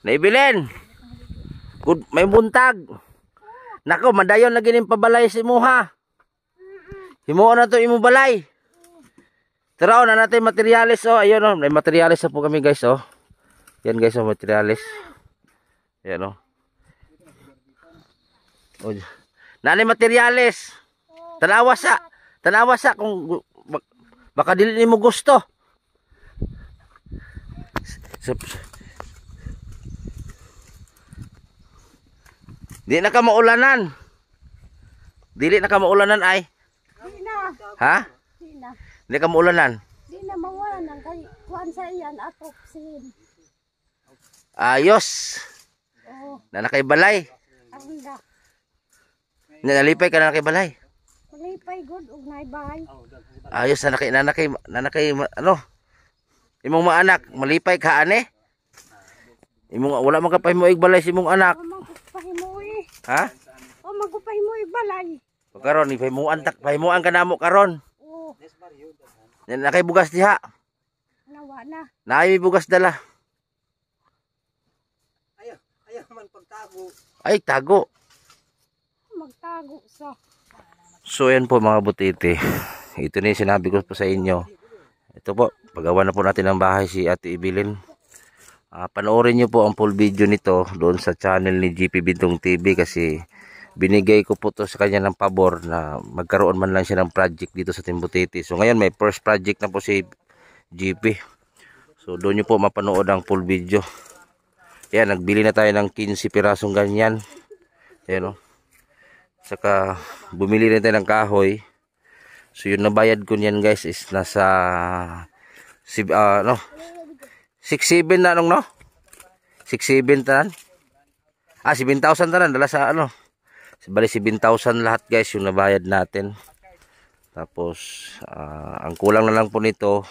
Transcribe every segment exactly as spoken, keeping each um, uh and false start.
Naibilin. Good, may buntag. Nako, madayon lagi ning pabalay si Muha. Himuon na to imo balay. Tara na natin materialis oh. Ayun oh, may materialis po kami guys oh. Yan guys oh, materialis. Yan oh. Oh. Nani materialis. Tanawa sa. Tanawa sa kung baka dili mo gusto. Di na ka maulanan. Dili na ka maulanan ay. Di na. Ha? Di na. Di ka maulanan. Di na mawalan ang kay kuan sa iyan ato sin. Ayos. Oh, Na nakay balay. anda. Nalipay ka na nakay balay. Malipay good ug naibay. Ayos na nakay na nakay na nakay ano? Imong mga anak, malipay ka ane? Imong wala man ka pahimuig balay si imong anak. O magpahimuy. Ha? O magpahimuy balay. Karon ni pahimuan tak pahimuan ka namo karon. Oh, Yan nakay bugas diha. nawa na. Naay bugas dala. Ayaw, ayaw man pagtago. Ay tago. Magtago sa. So yan po mga butiti. Ito na yung sinabi ko po sa inyo. Ito po, pagawa na po natin ang bahay si Ate Ibilin. Uh, panoorin nyo po ang full video nito doon sa channel ni G P Bintong T V kasi binigay ko po to sa kanya ng pabor na magkaroon man lang siya ng project dito sa Timbutiti. So ngayon may first project na po si G P. So doon nyo po mapanood ang full video. Yan, nagbili na tayo ng fifteen pirasong ganyan. Yan o. Saka bumili rin tayo ng kahoy. So yun nabayad ko niyan guys is nasa uh, no, six seven na anong no? six seven tanan. Ah, seven thousand tanan dala sa ano. Bali seven thousand lahat guys yung nabayad natin. Tapos uh, ang kulang na lang po nito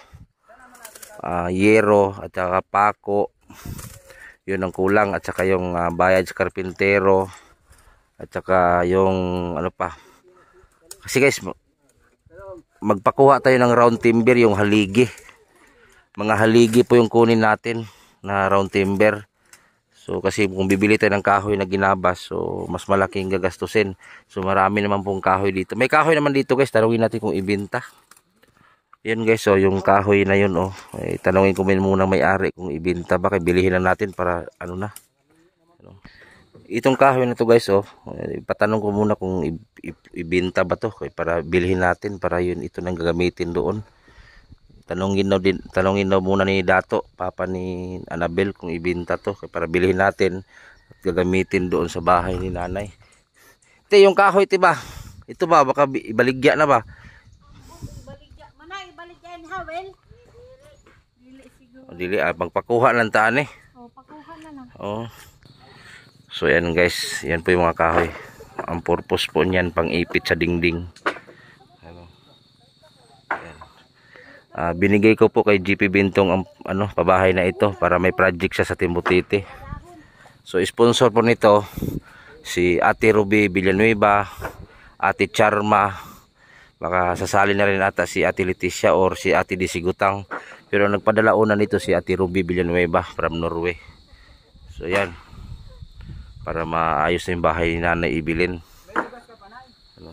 uh, yero at saka pako. Yun ang kulang at saka yung uh, bayad sa karpintero at saka yung ano pa. Kasi guys magpakuha tayo ng round timber yung haligi. Mga haligi po yung kunin natin na round timber. So kasi kung bibili tayo ng kahoy na ginabas, so mas malaking gagastusin. So marami naman pong kahoy dito. May kahoy naman dito guys, tanungin natin kung ibenta. Yan guys, so yung kahoy na yun oh. Ay, tanungin ko muna may-ari kung ibenta ba, kaya bilihin na natin para ano na. Ano. Itong kahoy na to guys oh, ipatanong ko muna kung ibenta ba to para bilhin natin para yun ito nang gagamitin doon. Tanungin daw din, tanungin daw muna ni Dato, papa ni Annabel kung ibenta to para bilhin natin at gagamitin doon sa bahay ni nanay. Ito yung kahoy tiba. Ito ba baka ibaligya na ba? Ibaligya man ay ibaligyan hawel. Dili siguro. O dili ah, magpakuha lang taan eh. Oh, pakuha na lang. Oh. So yan guys, yan po yung mga kahoy. Ang purpose po niyan pang ipit sa dingding. Ano? Yan. Uh, binigay ko po kay G P Bintong ang ano, pabahay na ito para may project siya sa Timbutiti. So sponsor po nito si Ate Ruby Villanueva, Ate Charma, baka sasali na rin ata si Ate Leticia or si Ate Disigutang. Pero nagpadala una nito si Ate Ruby Villanueva from Norway. So yan. Para maayos na yung bahay ni Nanay Ibilin. Ano?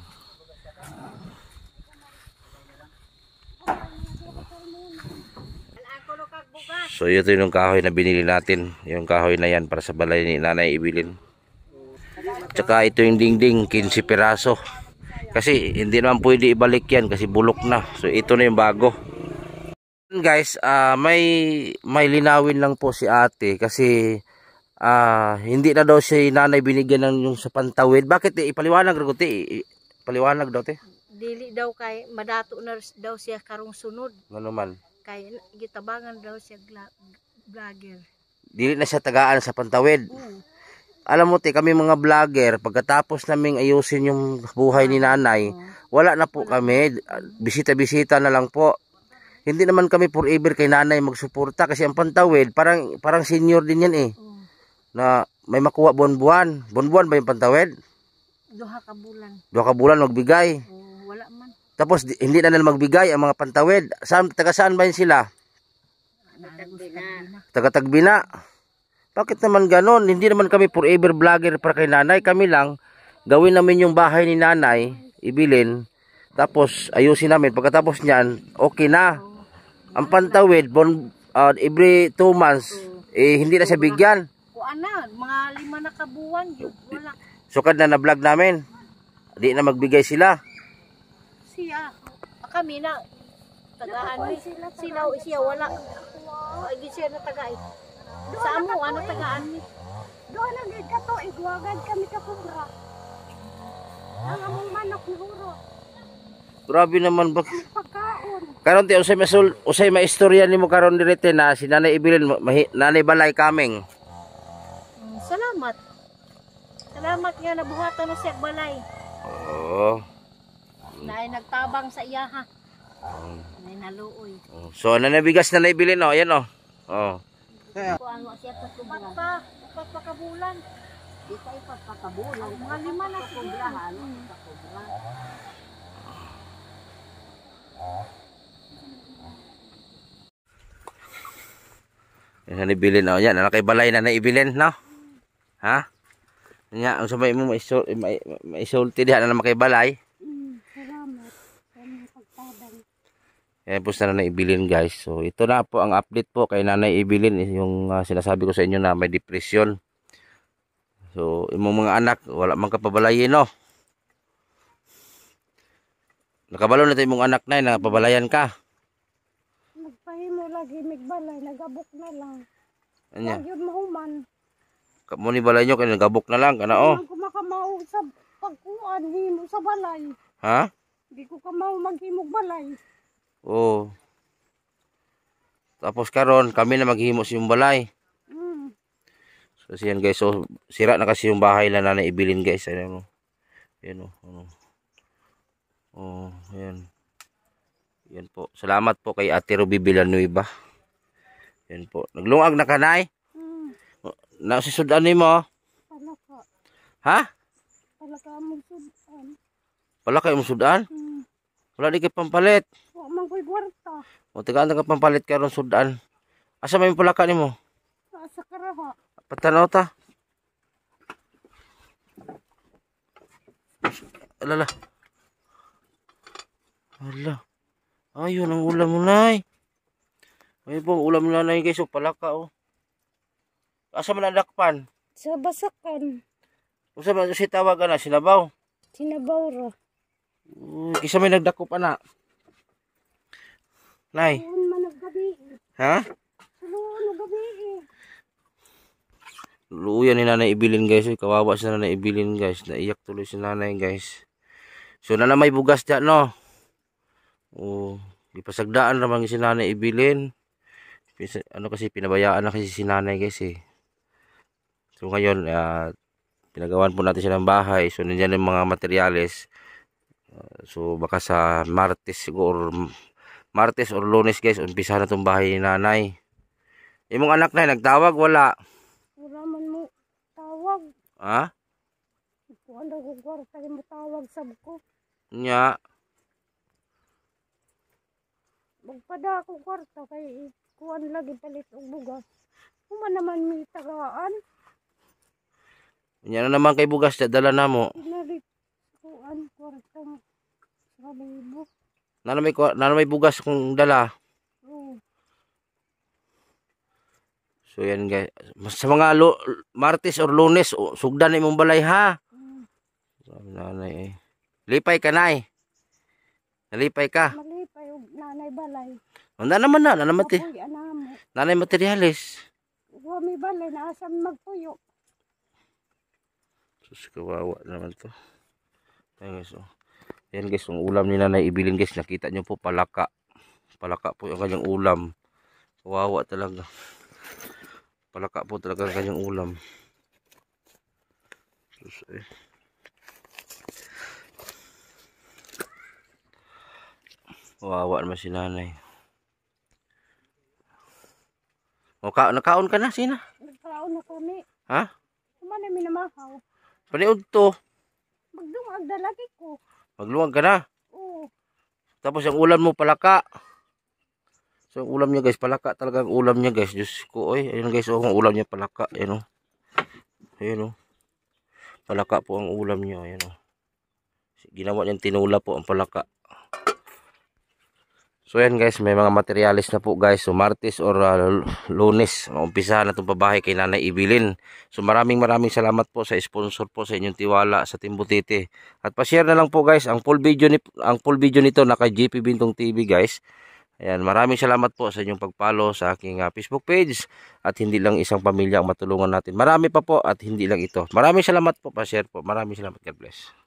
So ito yung kahoy na binili natin. Yung kahoy na yan para sa balay ni Nanay Ibilin. Tsaka ito yung dingding, fifteen piraso. Kasi hindi naman pwede ibalik yan kasi bulok na. So ito na yung bago. Guys, uh, may, may linawin lang po si ate kasi Ah, uh, hindi na daw si nanay binigyan ng yung sa pantawid. Bakit eh, ipaliwanag ragot eh? Ipaliwanag daw te. Dili daw kay madato na daw siya karong sunod. Ano man? Kay gitabangan daw siya vlogger. Dili na siya tagaan sa pantawid. Mm. Alam mo te, kami mga vlogger, pagkatapos naming ayusin yung buhay ni nanay, wala na po kami. Bisita-bisita na lang po. Hindi naman kami forever kay nanay magsuporta kasi ang pantawid parang parang senior din yan eh. Mm. Na may makuha buwan-buwan. Buwan-buwan ba yung pantawid? Duha ka bulan. Duha ka bulan magbigay. Oh, wala man. Tapos di, hindi na nila magbigay ang mga pantawid. Saan, taga saan ba yun sila? Taga-Tagbina. Taga-Tagbina. Bakit naman ganon? Hindi naman kami forever vlogger para kay nanay. Kami lang, gawin namin yung bahay ni nanay, ibilin. Tapos, ayusin namin. Pagkatapos niyan, okay na. Ang pantawid, bon, uh, every two months, eh, hindi na siya bigyan. Kuan na, mga lima na kabuwan. Wala Sukad na na-vlog namin. Di na magbigay sila. siya. Kami na, tagaan ni. Sila, siya, wala. Ay, siya na tagay. Sa amo, ano tagaan ni? Doon na gid ka to, igwagad kami ka kubra. Ang among manok ni Huro. Grabe naman ba? Pagkaon. Karon ti usay masul, usay maistorya nimo karon direte na si Nanay Ibilin, mahi- Nanay Balay kaming. Mm, Salamat. Salamat nga nabuhatan na siya balay. Oo. Na ay nagtabang sa iya ha. Nay naluoy. Oh. So ano na bigas na naibilin oh, ayan oh. Oh. Kuan mo siya sa kubra. Pa, upat pa kabulan. Di ka ipat pa kabulan. Mga lima na siguro. Sa kubra. Yan na naibilin oh, yan na kay Balay na naibilin no. Ha? Nya, ang sabay mo maisul may maisulti diha na naman kay Balay. Mm, salamat. Salamat pagtabang. Ayan po na Nanay Ibilin guys. So ito na po ang update po kay Nanay Ibilin. Yung uh, sinasabi ko sa inyo na may depression. So imong mga anak wala man kapabalayin no. Nakabalo na tayo imong anak na nakapabalayan ka. Nagpahimo lagi migbalay, nagabok na lang. Anya. Wag yun mahuman. Kamo ni balay nyo kay nagabok na lang kana oh. Hindi ko makamao sa pagkuan himo sa balay. Ha? Hindi ko kamao maghimog balay. Oh. Tapos karon kami na maghimo sa yung balay. Mm. So siyan guys, so sira na kasi yung bahay na Nanay Ibilin guys. Ayan oh. Ayan oh. Ano. Oh, ayan. Yan po. Salamat po kay Ate Ruby Villanueva. Yan po. Naglungag na kanay? Mm. Na si sudan mo? Palaka. Ha? Palaka mo sudan. Wala kayo mo sudan? Mm. Wala di kay pampalit. Wa man ko'y kwarta. O tagaan ka pampalit karon sudan. Asa may pulaka nimo? Sa karaha. Patanaw ta. Alala. Ala. Ayun ang ulam mo nay. Ay po ulam mo nanay guys, o palaka oh. Asa man nadakpan? Sa basakan. Usa man si tawag na sinabaw. Sinabaw ra. Uy, kisa may nagdako pa na. Nay. Doon man naggabi. Ha? Suluon naggabi. Luya ni Nanay Ibilin guys. Uy, kawawa si Nanay Ibilin guys. Naiyak tuloy si Nanay guys. So na may bugas dyan no. Oh, ipasagdaan naman si Nanay Ibilin. Ano kasi pinabayaan na kasi si Nanay guys eh. So ngayon uh, pinagawan po natin siya ng bahay. So nandiyan yung mga materyales. Uh, so baka sa Martes siguro Martes or Lunes guys, umpisa na tong bahay ni Nanay. Imong anak na nagtawag wala. Wala man mo tawag. Ha? Kuan daw ko kwarta mo tawag sa buko. Nya. Magpada ako kwarta kay kuan lagi palit og bugas. Kuma naman may tagaan. Nya na naman kay bugas dala na mo. Pinalit kuan kwarta mo. Sa libo. Nana may nana may bugas kung dala. Oh. So yan guys. Sa mga lo, Martes or Lunes, oh, sugdan imong balay ha. Mm. Sabi nanay eh. Lipay ka nay. Nalipay ka. Malipay og nanay balay. Wala naman na, nana mati. Ako'y anamo. Nanay materialis. Wa may balay na asam magpuyo. Sus kawawa naman to. Ayan guys, oh. Ayan guys, yung ulam ni Nanay Ibilin guys, nakita nyo po palaka. Palaka po yung kanyang ulam. Kawawa talaga. Palaka po talaga ang kanyang ulam. Sus eh. Kawawa naman si Nanay. O, ka nakaon ka na, sina? Nagkaon na kami. Ha? Kuma na minamahaw. Paniod to. Magdungag na lagi ko. Magluwag ka na. Oo. Tapos ang ulam mo palaka. So ang ulam niya guys, palaka talaga ang ulam niya guys. Diyos ko, oy, ayun guys, oh, ang ulam niya palaka, ayun oh. Ayun oh. Palaka po ang ulam niya, ayun oh. Ginawa niyang tinula po ang palaka. So yan guys, may mga materialis na po guys. So Martes or uh, Lunes, umpisahan na itong pabahay kay Nanay Ibilin. So maraming maraming salamat po sa sponsor po sa inyong tiwala sa Team Butete. At pa-share na lang po guys, ang full video ni ang full video nito naka J P Bintong T V guys. Ayan, maraming salamat po sa inyong pag-follow sa aking uh, Facebook page. At hindi lang isang pamilya ang matulungan natin. Marami pa po at hindi lang ito. Maraming salamat po, pa-share po. Maraming salamat. God bless.